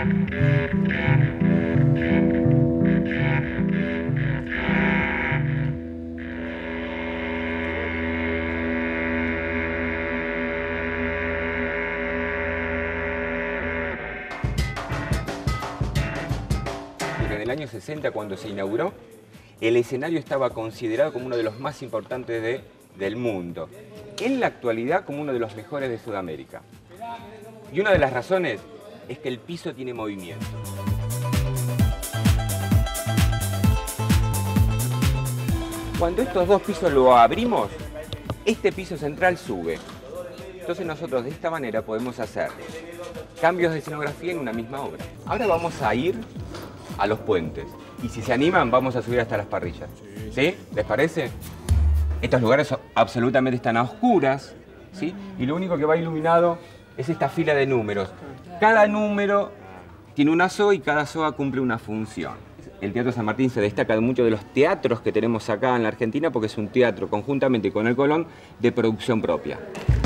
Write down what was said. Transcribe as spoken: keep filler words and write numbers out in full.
En el año sesenta, cuando se inauguró, el escenario estaba considerado como uno de los más importantes de, del mundo. En la actualidad, como uno de los mejores de Sudamérica. Y una de las razones es que el piso tiene movimiento. Cuando estos dos pisos lo abrimos, este piso central sube. Entonces nosotros de esta manera podemos hacer cambios de escenografía en una misma obra. Ahora vamos a ir a los puentes. Y si se animan, vamos a subir hasta las parrillas. ¿Sí? ¿Les parece? Estos lugares absolutamente están a oscuras, ¿sí? Y lo único que va iluminado es esta fila de números. Cada número tiene una soga y cada soga cumple una función. El Teatro San Martín se destaca de muchos de los teatros que tenemos acá en la Argentina porque es un teatro, conjuntamente con el Colón, de producción propia.